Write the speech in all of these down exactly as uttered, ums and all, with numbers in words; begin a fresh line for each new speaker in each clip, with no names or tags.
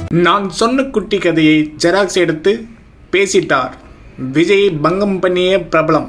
நான் சொன்ன குட்டி கதையை ஜெராக்ஸ் எடுத்து பேசிட்டார். விஜயை பங்கம் பண்ணிய பிரபலம்.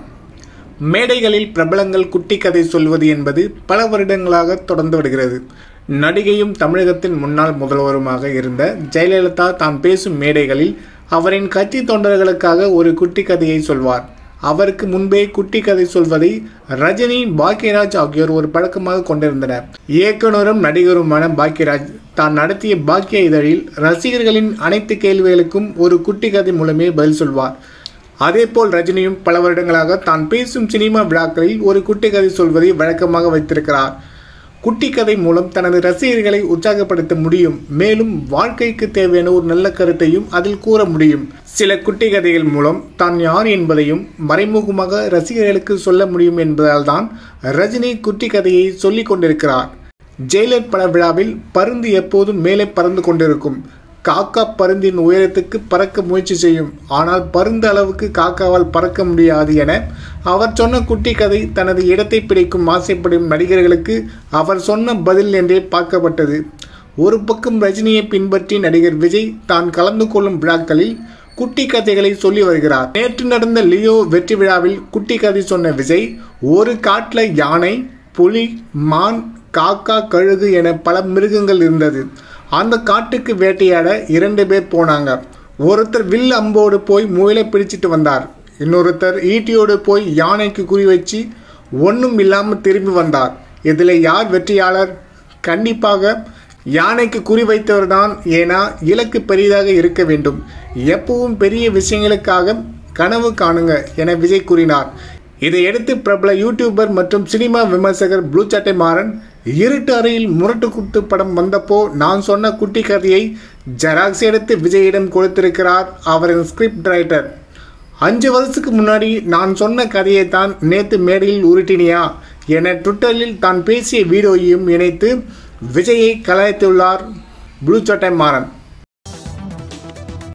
மேடைகளில் பிரபலங்கள் குட்டி கதை சொல்வது என்பது பல வருடங்களாக தொடர்ந்து வருகிறது. நடிகையும் தமிழகத்தின் முன்னாள் முதல்வருமாக இருந்த ஜெயலலிதா தான் பேசும் மேடைகளில் அவரின் கட்சி தொண்டர்களுக்காக ஒரு குட்டி கதையை சொல்வார். அவருக்கு முன்பே குட்டி கதை சொல்வதை ரஜினி, பாக்யராஜ் ஆகியோர் ஒரு பழக்கமாக கொண்டிருந்தனர். இயக்குனரும் நடிகருமான பாக்யராஜ் தான் நடத்திய பாக்ய இதழில் ரசிகர்களின் அனைத்து கேள்விகளுக்கும் ஒரு குட்டி கதை மூலமே பதில் சொல்வார். அதேபோல் ரஜினியும் பல வருடங்களாக தான் பேசும் சினிமா விழாக்களில் ஒரு குட்டி கதை சொல்வதை வழக்கமாக வைத்திருக்கிறார். குட்டி கதை மூலம் தனது ரசிகர்களை உற்சாகப்படுத்த முடியும். மேலும் வாழ்க்கைக்கு தேவையான ஒரு நல்ல கருத்தையும் அதில் கூற முடியும். சில குட்டி கதைகள் மூலம் தான் யார் என்பதையும் மறைமுகமாக ரசிகர்களுக்கு சொல்ல முடியும் என்பதால் தான் ரஜினி குட்டி கதையை சொல்லிக் கொண்டிருக்கிறார். ஜெயிலர் பட விழாவில் பருந்து எப்போதும் மேலே பறந்து கொண்டிருக்கும். காக்கா பருந்தின் உயரத்துக்கு பறக்க முயற்சி செய்யும். ஆனால் பருந்து அளவுக்கு காக்காவால் பறக்க முடியாது என அவர் சொன்ன குட்டி கதை தனது இடத்தை பிடிக்கும் ஆசைப்படும் நடிகர்களுக்கு அவர் சொன்ன பதில் என்றே பார்க்கப்பட்டது. ஒரு பக்கம் ரஜினியை பின்பற்றி நடிகர் விஜய் தான் கலந்து கொள்ளும் விழாக்களில் குட்டி கதைகளை சொல்லி வருகிறார். நேற்று நடந்த லியோ வெற்றி விழாவில் குட்டி கதை சொன்ன விஜய், ஒரு காட்டில் யானை, புலி, மான், காக்கா, கழுகு என பல மிருகங்கள் இருந்தது. அந்த காட்டுக்கு வேட்டையாட இரண்டு பேர் போனாங்க. ஒருத்தர் வில் அம்போடு போய் முயலை பிடிச்சிட்டு வந்தார். இன்னொருத்தர் ஈட்டியோடு போய் யானைக்கு குறி வச்சு ஒன்றும் இல்லாமல் திரும்பி வந்தார். இதில் யார் வெற்றியாளர்? கண்டிப்பாக யானைக்கு குறி வைத்தவர் தான். ஏன்னா இலக்கு பெரியதாக இருக்க வேண்டும். எப்பவும் பெரிய விஷயங்களுக்காக கனவு காணுங்க என விஜய் கூறினார். இதையடுத்து பிரபல யூடியூபர் மற்றும் சினிமா விமர்சகர் ப்ளூ சட்டை மாறன், இருட்டு அறையில் முரட்டு குட்டு படம் வந்தப்போ நான் சொன்ன குட்டி கதையை ஜெராக்ஸ் எடுத்து விஜயிடம் கொடுத்திருக்கிறார் அவரின் ஸ்கிரிப்ட் ரைட்டர். அஞ்சு வருஷத்துக்கு முன்னாடி நான் சொன்ன கதையை தான் நேற்று மேடையில் உருட்டினியா என ட்விட்டரில் தான் பேசிய வீடியோவையும் இணைத்து விஜயை கலாய்த்துள்ளார் ப்ளூ சட்டை மாறன்.